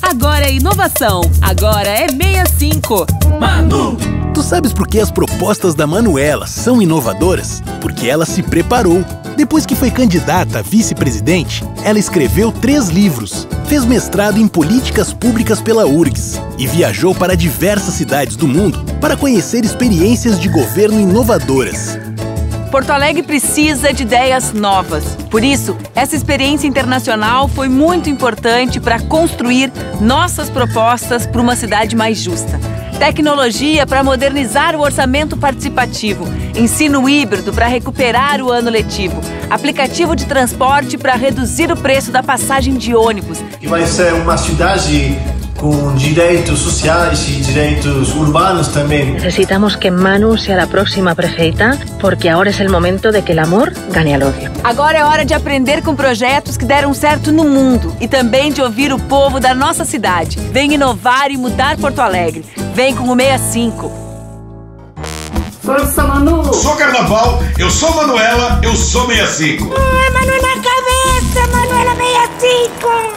Agora é inovação. Agora é 65. Manu! Tu sabes por que as propostas da Manuela são inovadoras? Porque ela se preparou. Depois que foi candidata a vice-presidente, ela escreveu 3 livros, fez mestrado em políticas públicas pela URGS e viajou para diversas cidades do mundo para conhecer experiências de governo inovadoras. Porto Alegre precisa de ideias novas. Por isso, essa experiência internacional foi muito importante para construir nossas propostas para uma cidade mais justa. Tecnologia para modernizar o orçamento participativo, ensino híbrido para recuperar o ano letivo, aplicativo de transporte para reduzir o preço da passagem de ônibus. E vai ser uma cidade com direitos sociais e direitos urbanos também. Necesitamos que Manu sea la próxima prefeita, porque ahora es el momento de que el amor gane al odio. Agora é hora de aprender com projetos que deram certo no mundo e também de ouvir o povo da nossa cidade. Vem inovar e mudar Porto Alegre. Vem com o 65. Força, Manu! Sou Carnaval, eu sou Manuela, eu sou 65. Manu na cabeça, Manuela 65!